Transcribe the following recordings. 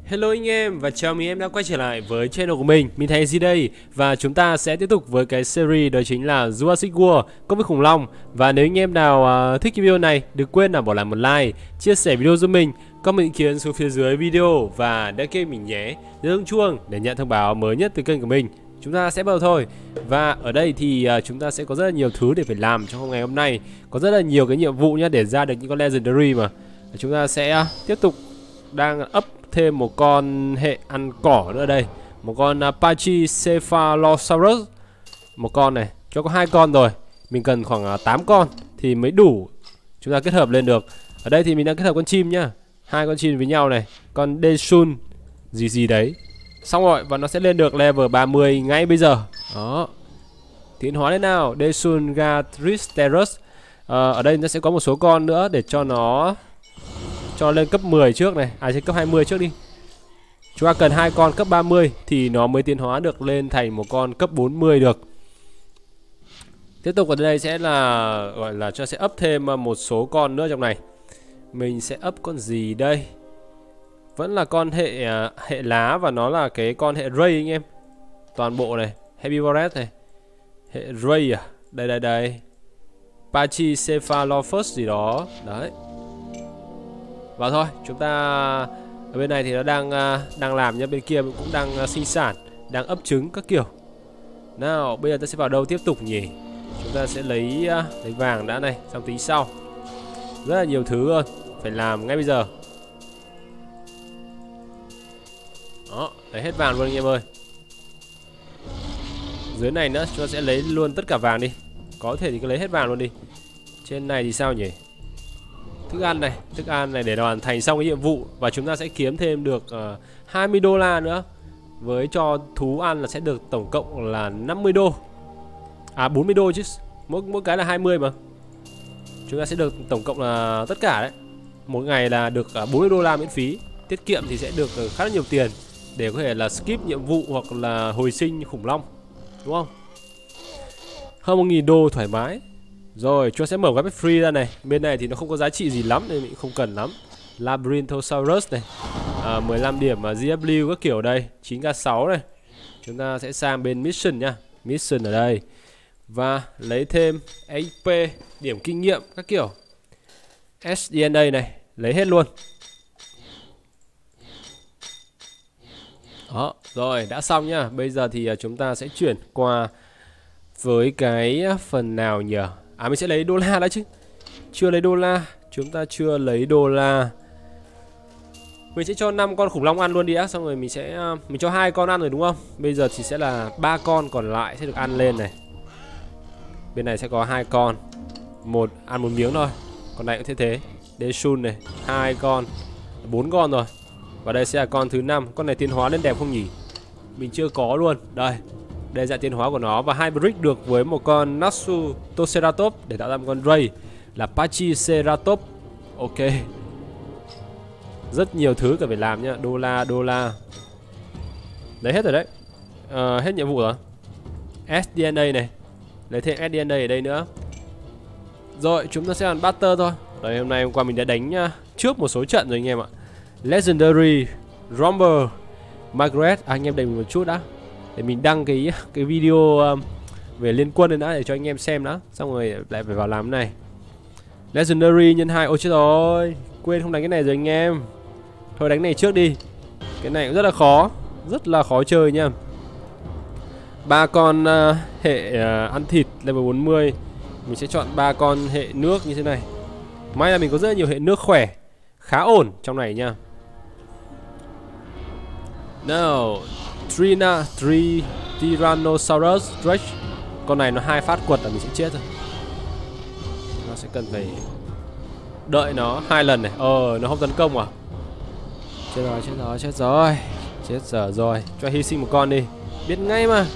Hello anh em và chào mừng em đã quay trở lại với channel của mình thấy gì đây. Và chúng ta sẽ tiếp tục với cái series đó chính là Jurassic World công viên khủng long. Và nếu anh em nào thích cái video này, đừng quên là bỏ lại một like, chia sẻ video giúp mình, comment ý kiến xuống phía dưới video và đăng ký mình nhé, nhấn chuông để nhận thông báo mới nhất từ kênh của mình. Chúng ta sẽ bắt đầu thôi. Và ở đây thì chúng ta sẽ có rất là nhiều thứ để phải làm trong ngày hôm nay. Có rất là nhiều cái nhiệm vụ nhá để ra được những con Legendary mà. Chúng ta sẽ tiếp tục đang up thêm một con hệ ăn cỏ nữa đây, một con Pachycephalosaurus. Một con này, cho có 2 con rồi. Mình cần khoảng 8 con thì mới đủ chúng ta kết hợp lên được. Ở đây thì mình đang kết hợp con chim nhá, 2 con chim với nhau này, con Desun gì gì đấy. Xong rồi và nó sẽ lên được level 30 ngay bây giờ. Đó. Tiến hóa lên nào, Desun Gatristerus. Ở đây nó sẽ có một số con nữa để cho nó lên cấp 10 trước này, trên cấp 20 trước đi. Chúng ta cần 2 con cấp 30 thì nó mới tiến hóa được lên thành một con cấp 40 được. Tiếp tục ở đây sẽ là gọi là cho sẽ up thêm một số con nữa trong này. Mình sẽ up con gì đây? Vẫn là con hệ lá và nó là cái con hệ ray anh em. Toàn bộ này, Herbivores này. Hệ ray à? Đây. Pachycephalosaurus gì đó. Đấy. Và thôi, chúng ta ở bên này thì nó đang làm nhá, bên kia cũng đang sinh sản, đang ấp trứng các kiểu. Nào, bây giờ ta sẽ vào đâu tiếp tục nhỉ? Chúng ta sẽ lấy vàng đã này, xong tính sau. Rất là nhiều thứ luôn, phải làm ngay bây giờ. Đó, lấy hết vàng luôn anh em ơi. Dưới này nữa, chúng ta sẽ lấy luôn tất cả vàng đi. Có thể thì cứ lấy hết vàng luôn đi. Trên này thì sao nhỉ? Thức ăn này để hoàn thành xong cái nhiệm vụ. Và chúng ta sẽ kiếm thêm được 20 đô la nữa. Với cho thú ăn là sẽ được tổng cộng là 50 đô. 40 đô chứ. Mỗi cái là 20 mà. Chúng ta sẽ được tổng cộng là tất cả đấy. Một ngày là được 40 đô la miễn phí. Tiết kiệm thì sẽ được khá là nhiều tiền để có thể là skip nhiệm vụ hoặc là hồi sinh khủng long, đúng không? Hơn 1.000 đô thoải mái. Rồi, chúng ta sẽ mở web free ra này. Bên này thì nó không có giá trị gì lắm nên mình không cần lắm. Labyrinthosaurus này, 15 điểm GW các kiểu đây, 9k6 này. Chúng ta sẽ sang bên mission nha. Mission ở đây. Và lấy thêm HP, điểm kinh nghiệm các kiểu. SDNA này, lấy hết luôn. Đó, rồi, đã xong nhá. Bây giờ thì chúng ta sẽ chuyển qua với cái phần nào nhỉ? Mình sẽ lấy đô la đã chứ. Chưa lấy đô la. Chúng ta chưa lấy đô la. Mình sẽ cho 5 con khủng long ăn luôn đi á. Xong rồi mình cho 2 con ăn rồi đúng không? Bây giờ thì sẽ là 3 con còn lại sẽ được ăn lên này. Bên này sẽ có 2 con. Ăn một miếng thôi. Còn này cũng thế. Desun này, 2 con, 4 con rồi. Và đây sẽ là con thứ 5. Con này tiến hóa lên đẹp không nhỉ? Mình chưa có luôn. Đây dạng tiến hóa của nó. Và hybrid được với một con Nasutoceratops để tạo ra một con Ray là Pachyceratops. Ok. Rất nhiều thứ cần phải làm nhá. Đô la. Lấy hết rồi đấy. Hết nhiệm vụ rồi. SDNA này. Lấy thêm SDNA ở đây nữa. Rồi chúng ta sẽ làm Battle thôi. Đấy, hôm qua mình đã đánh trước một số trận rồi anh em ạ. Legendary Rumble Margaret. Anh em đợi mình một chút đã, để mình đăng cái video về liên quân lên đã để cho anh em xem đã. Xong rồi lại phải vào làm cái này. Legendary nhân 2. Ôi chết rồi, quên không đánh cái này rồi anh em. Thôi đánh này trước đi. Cái này cũng rất là khó chơi nha. 3 con hệ ăn thịt level 40. Mình sẽ chọn 3 con hệ nước như thế này. May là mình có rất nhiều hệ nước khỏe, khá ổn trong này nha. Now Tyrannosaurus Rex. Con này nó 2 phát quật là mình sẽ chết rồi. Nó sẽ cần phải đợi nó 2 lần này. Nó không tấn công à? Chết dở rồi. Cho hy sinh một con đi. Biết ngay mà.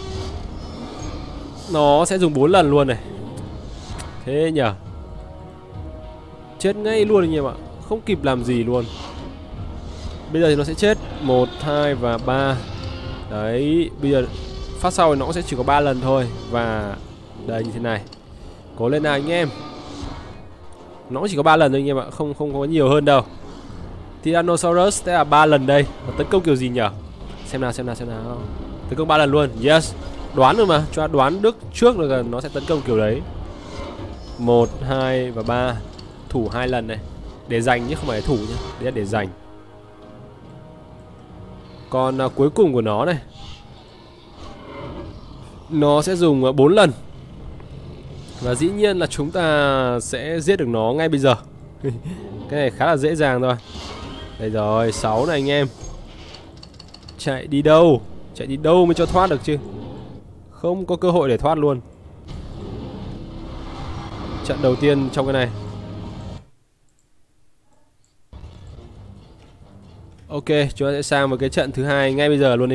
Nó sẽ dùng 4 lần luôn này. Thế nhở? Chết ngay luôn anh em ạ. Không kịp làm gì luôn. Bây giờ thì nó sẽ chết 1, 2 và 3. Đấy, bây giờ phát sau thì nó sẽ chỉ có 3 lần thôi. Và đây như thế này. Cố lên nào anh em. Nó chỉ có 3 lần thôi anh em ạ, không có nhiều hơn đâu. Tyrannosaurus sẽ là 3 lần đây. Nó tấn công kiểu gì nhỉ? Xem nào. Tấn công 3 lần luôn. Yes. Đoán được mà, cho đoán được trước là nó sẽ tấn công kiểu đấy. 1, 2 và 3. Thủ 2 lần này. Để dành chứ không phải thủ nhá. Đấy là để dành. Còn cuối cùng của nó này, nó sẽ dùng 4 lần. Và dĩ nhiên là chúng ta sẽ giết được nó ngay bây giờ. Cái này khá là dễ dàng thôi. Đây rồi, 6 này anh em. Chạy đi đâu? Chạy đi đâu mới cho thoát được chứ? Không có cơ hội để thoát luôn. Trận đầu tiên trong cái này. Ok, chúng ta sẽ sang một cái trận thứ hai ngay bây giờ luôn đi.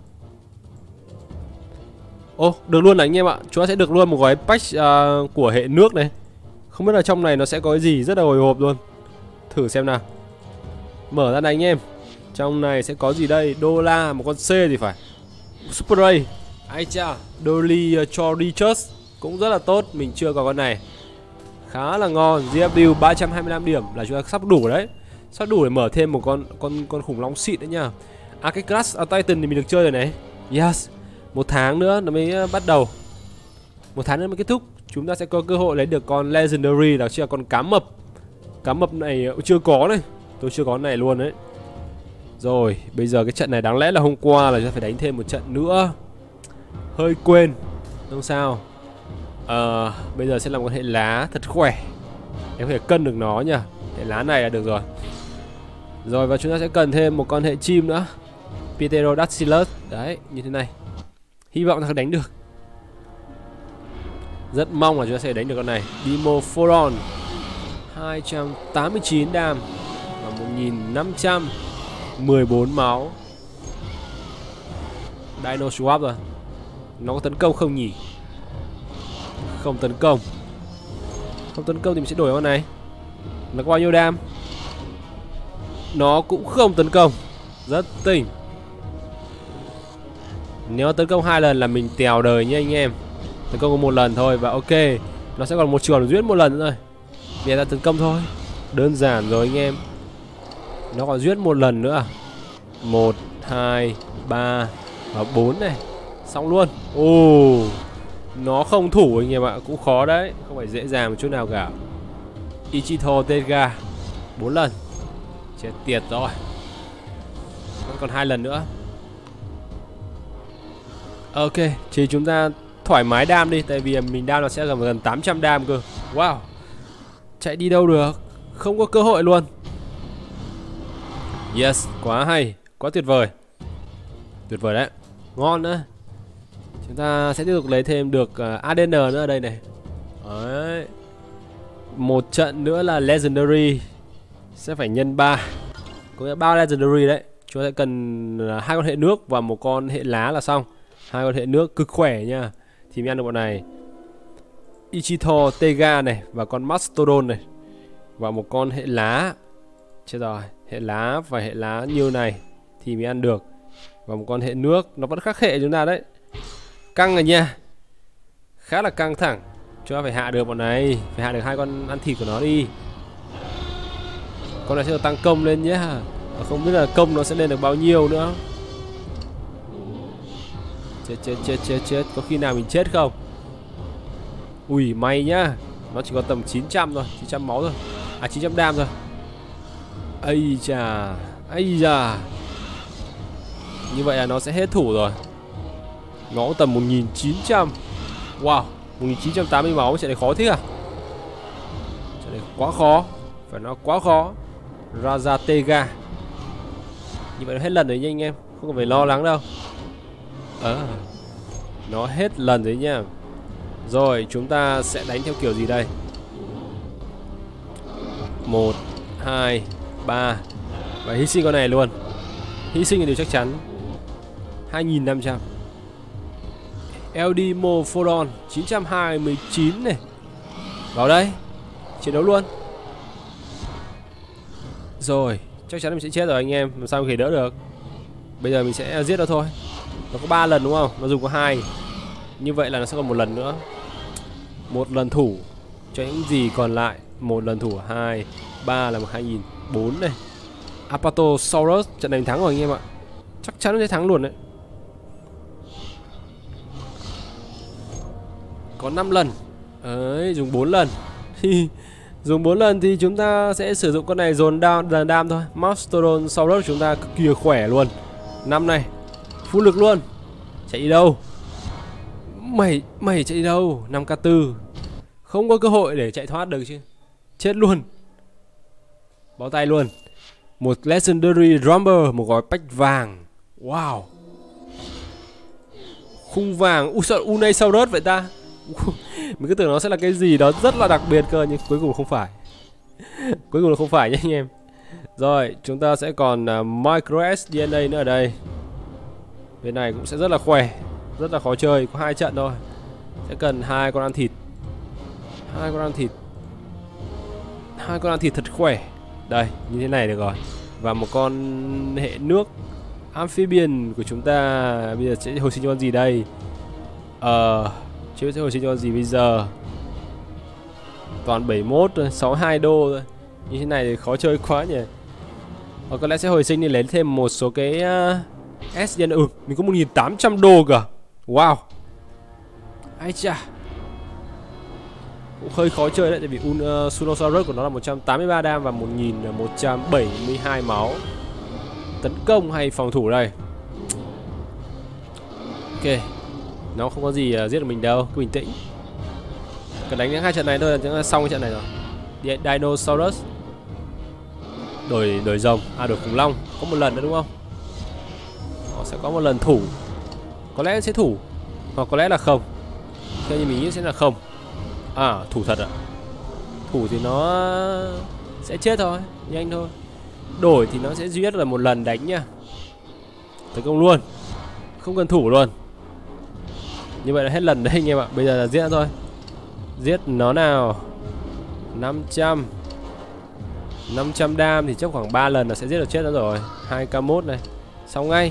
Ô, được luôn này anh em ạ. Chúng ta sẽ được luôn một gói patch của hệ nước này. Không biết là trong này nó sẽ có cái gì, rất là hồi hộp luôn. Thử xem nào. Mở ra này anh em. Trong này sẽ có gì đây? Đô la, một con C thì phải. Super Ray. Ai cha, Dolly Chorichus cũng rất là tốt, mình chưa có con này. Khá là ngon. GFW 325 điểm là chúng ta sắp đủ đấy. Sắp đủ để mở thêm một con khủng long xịn đấy nha. Cái Clash Titan thì mình được chơi rồi này. Yes. 1 tháng nữa nó mới bắt đầu. 1 tháng nữa mới kết thúc. Chúng ta sẽ có cơ hội lấy được con Legendary, đó chính là con cá mập. Cá mập này chưa có này. Tôi chưa có này luôn đấy. Rồi, bây giờ cái trận này đáng lẽ là hôm qua là chúng ta phải đánh thêm một trận nữa. Hơi quên. Không sao. Bây giờ sẽ làm con hệ lá thật khỏe. Em có thể cân được nó nhỉ. Hệ lá này là được rồi. Rồi và chúng ta sẽ cần thêm một con hệ chim nữa. Pterodactylus. Đấy, như thế này. Hy vọng là đánh được. Rất mong là chúng ta sẽ đánh được con này. Dimorphodon 289 đam và 1514 máu. Dino Swap rồi. Nó có tấn công không nhỉ? Không tấn công. Không tấn công thì mình sẽ đổi con này. Nó có bao nhiêu đam? Nó cũng không tấn công. Rất tỉnh. Nếu tấn công 2 lần là mình tèo đời nha anh em. Tấn công có 1 lần thôi và ok. Nó sẽ còn một trường giết 1 lần nữa rồi. Bây giờ ta tấn công thôi. Đơn giản rồi anh em. Nó còn giết 1 lần nữa. 1, 2, 3 và 4 này. Xong luôn. Ồ, nó không thủ anh em ạ. Cũng khó đấy. Không phải dễ dàng một chút nào cả. Ichito Tega 4 lần. Chết tiệt rồi. Còn 2 lần nữa. Ok, thì chúng ta thoải mái đam đi. Tại vì mình đam nó sẽ gần 800 đam cơ. Wow. Chạy đi đâu được. Không có cơ hội luôn. Yes, quá hay. Quá tuyệt vời. Tuyệt vời đấy. Ngon nữa. Chúng ta sẽ tiếp tục lấy thêm được ADN nữa ở đây này. Đấy. Một trận nữa là Legendary. Sẽ phải nhân 3. Có nghĩa 3 Legendary đấy. Chúng ta sẽ cần 2 con hệ nước và một con hệ lá là xong. 2 con hệ nước cực khỏe nha. Thì mới ăn được bọn này. Ichito Tega này và con Mastodon này. Và một con hệ lá. Chết rồi. Hệ lá và hệ lá như này thì mới ăn được. Và một con hệ nước. Nó vẫn khác hệ chúng ta đấy. Căng rồi nha. Khá là căng thẳng. Chúng ta phải hạ được bọn này. Phải hạ được 2 con ăn thịt của nó đi. Con này sẽ được tăng công lên nhé. Không biết là công nó sẽ lên được bao nhiêu nữa. Chết. Có khi nào mình chết không? Ui may nhá. Nó chỉ có tầm 900 thôi. 900 máu thôi. 900 đam thôi. Ây chà. Ây da. Như vậy là nó sẽ hết thủ rồi. Nó có tầm 1900. Wow, 1980 máu. Trận này khó thế à? Trận này quá khó. Phải nói quá khó. Raja Tega. Như vậy nó hết lần rồi nha anh em. Không cần phải lo lắng đâu. Nó hết lần đấy nha. Rồi chúng ta sẽ đánh theo kiểu gì đây? 1, 2, 3. Và hy sinh con này luôn. Hy sinh là điều chắc chắn. 2500. Eldimorphodon 929 này. Vào đây. Chiến đấu luôn. Rồi, chắc chắn mình sẽ chết rồi anh em. Làm sao mình có thể đỡ được. Bây giờ mình sẽ giết nó thôi. Nó có 3 lần đúng không? Nó dùng có 2. Như vậy là nó sẽ còn 1 lần nữa. 1 lần thủ cho những gì còn lại. 1 lần thủ 2, 3 là 1004 này. Apatosaurus. Trận này mình thắng rồi anh em ạ. Chắc chắn sẽ thắng luôn đấy. Có 5 lần. Đấy, dùng 4 lần. Dùng 4 lần thì chúng ta sẽ sử dụng con này dồn đam thôi. Mastodonsaurus chúng ta cực kỳ khỏe luôn. Năm này full lực luôn. Chạy đi đâu? Mày chạy đi đâu? 5k4. Không có cơ hội để chạy thoát được chứ. Chết luôn. Bó tay luôn. Một Legendary Rumble, một gói pack vàng. Wow. Khung vàng. Ui sao Unaisaurus vậy ta? Mình cứ tưởng nó sẽ là cái gì đó rất là đặc biệt cơ, nhưng cuối cùng không phải. Cuối cùng là không phải nhé anh em. Rồi, chúng ta sẽ còn Micro DNA nữa ở đây. Bên này cũng sẽ rất là khỏe, rất là khó chơi, có 2 trận thôi. Sẽ cần 2 con ăn thịt. 2 con ăn thịt thật khỏe. Đây, như thế này được rồi. Và một con hệ nước Amphibian của chúng ta. Bây giờ sẽ hồi sinh cho con gì đây? Chứ sẽ hồi sinh cho con gì bây giờ? Toàn 71 thôi, 62 đô thôi. Như thế này thì khó chơi quá nhỉ. Có lẽ sẽ hồi sinh đi lấy thêm một số cái SN. Mình có 1800 đô cả. Wow. Ai chà. Cũng hơi khó chơi đấy. Tại vì Sunosaurus của nó là 183 đam và 1172 máu. Tấn công hay phòng thủ đây? Ok. Nó không có gì giết được mình đâu. Cứ bình tĩnh. Cần đánh những 2 trận này thôi là chúng ta xong cái trận này rồi. Dinosaurus. Đổi rồng. Đổi khủng long. Có một lần nữa đúng không? Họ sẽ có một lần thủ. Có lẽ sẽ thủ. Hoặc có lẽ là không. Theo như mình nghĩ sẽ là không. Thủ thật ạ. Thủ thì nó sẽ chết thôi. Nhanh thôi. Đổi thì nó sẽ duy nhất là một lần đánh nha. Tấn công luôn. Không cần thủ luôn. Như vậy là hết lần đấy anh em ạ. Bây giờ là giết thôi. Giết nó nào. 500 đam thì chắc khoảng 3 lần là sẽ giết được chết nó rồi. 2k1 này. Xong ngay.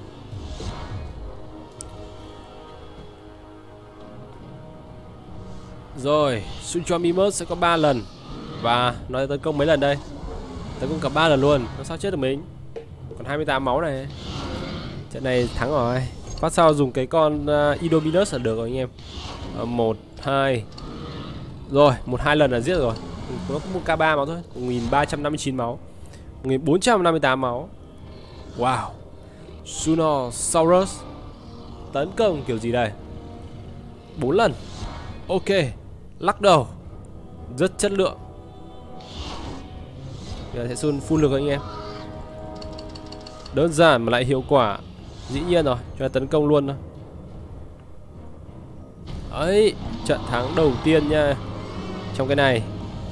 Rồi, Suchomimus sẽ có 3 lần. Và nó tấn công mấy lần đây? Tấn công cả 3 lần luôn. Nó sao chết được mình? Còn 28 máu này. Trận này thắng rồi. Phát sau dùng cái con Idominus là được rồi anh em. 1, 2. Rồi, 1-2 lần là giết rồi. Nó có 1k3 máu thôi. 1359 máu. 1458 máu. Wow. Sunosaurus. Tấn công kiểu gì đây? 4 lần. Ok. Lắc đầu. Rất chất lượng. Giờ sẽ full lực anh em. Đơn giản mà lại hiệu quả. Dĩ nhiên rồi, cho tấn công luôn thôi. Ấy, trận thắng đầu tiên nha. Trong cái này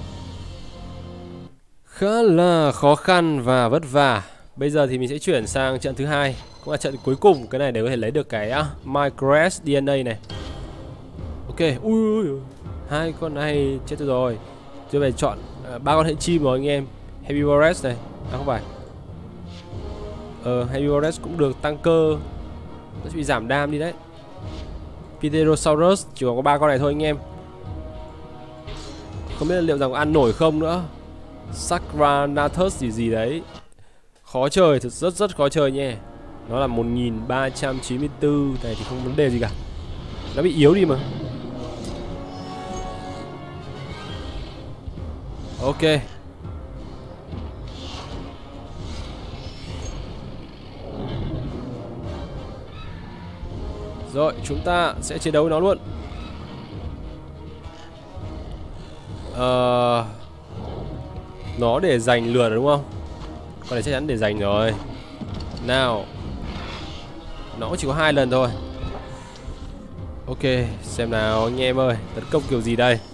khá là khó khăn và vất vả. Bây giờ thì mình sẽ chuyển sang trận thứ hai, cũng là trận cuối cùng. Cái này để có thể lấy được cái Micro DNA này. Ok, ui, 2 con này chết rồi. Tôi phải chọn 3 con hệ chim rồi anh em. Herbivores này, không phải. Herbivores cũng được tăng cơ. Nó sẽ bị giảm đam đi đấy. Pterosaurus chỉ còn có 3 con này thôi anh em. Không biết là liệu rằng có ăn nổi không nữa. Sacranathus gì đấy. Khó chơi, rất khó chơi nha. Nó là 1394. Này thì không vấn đề gì cả. Nó bị yếu đi mà. Ok. Rồi, chúng ta sẽ chiến đấu với nó luôn. Nó để giành lượt đúng không? Con này chắc chắn để giành rồi. Nào. Nó chỉ có 2 lần thôi. Ok, xem nào anh em ơi. Tấn công kiểu gì đây?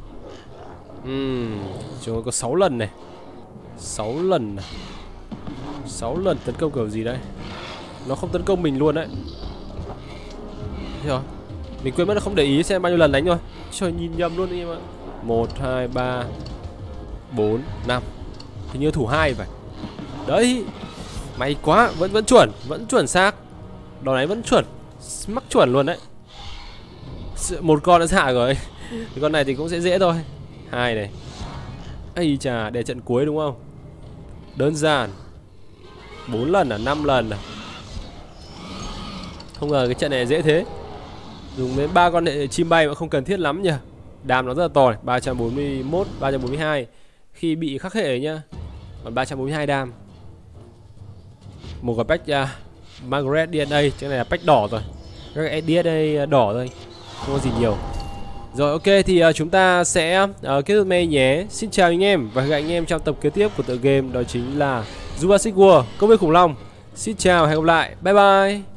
Chúng có 6 lần này. 6 lần này. 6 lần tấn công kiểu gì đây? Nó không tấn công mình luôn đấy. Rồi. Mình quên mất là không để ý xem bao nhiêu lần đánh rồi. Trời, nhìn nhầm luôn anh em ạ. 1, 2, 3, 4, 5. Hình như thủ 2 vậy. Đấy. May quá, vẫn chuẩn xác. Đòn này vẫn chuẩn. Mắc chuẩn luôn đấy. Một con đã hạ rồi. Thì con này thì cũng sẽ dễ thôi. 2 này. Ây chà, để trận cuối đúng không? Đơn giản. 4 lần à, 5 lần à. Không ngờ cái trận này dễ thế. Dùng đến 3 con chim bay mà không cần thiết lắm nhỉ. Đam nó rất là to này, 341, 342 khi bị khắc hệ nhá. Còn 342 đam. Một cái pack Margaret DNA, cái này là pack đỏ rồi. Các DNA đỏ thôi, không có gì nhiều. Rồi ok thì chúng ta sẽ kết thúc main nhé. Xin chào anh em và hẹn gặp anh em trong tập kế tiếp của tựa game đó chính là Jurassic World Công viên khủng long. Xin chào, hẹn gặp lại. Bye bye.